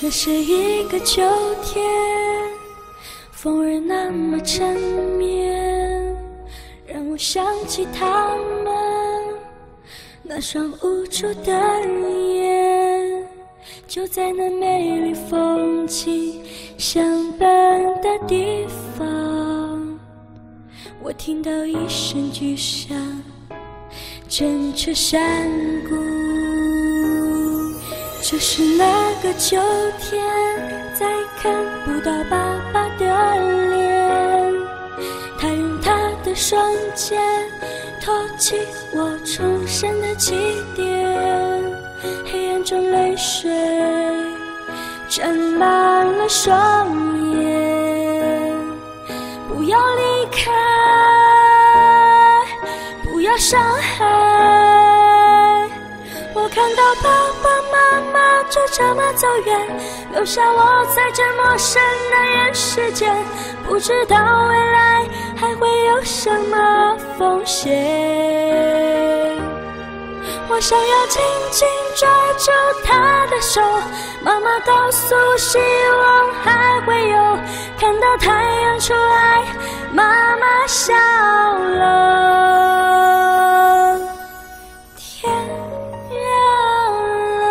这是一个秋天，风儿那么缠绵，让我想起他们那双无助的脸。就在那美丽风景相伴的地方，我听到一声巨响，震彻山谷。这是那个秋天，再看不到爸爸的脸，他用他的双肩托起我重生的起点，黑暗中泪水沾满了双眼。不要离开，不要伤害，我看到爸爸妈妈就这么走远，留下我在这陌生的人世间，不知道未来还会有什么风险。我想要紧紧抓住他的手，妈妈告诉希望还会有，看到太阳出来，妈妈笑了，天亮了。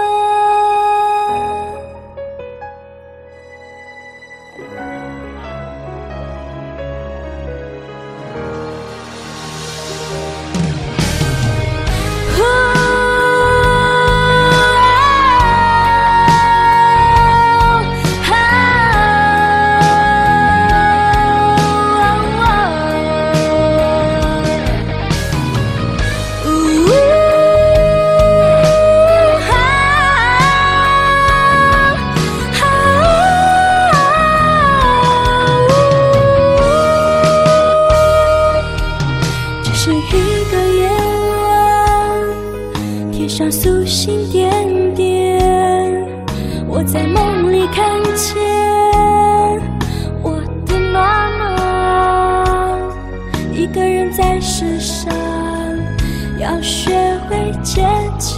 是一个夜晚，天上素星点点，我在梦里看见我的妈妈，一个人在世上，要学会坚强。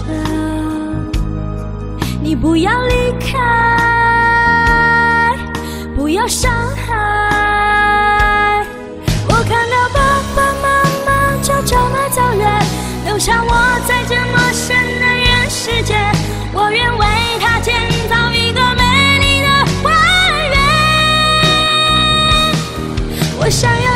你不要离开，不要伤害，我看到爸爸妈妈就这么走远，留下我在这陌生的人世界，我愿为他建造一个美丽的花园。我想要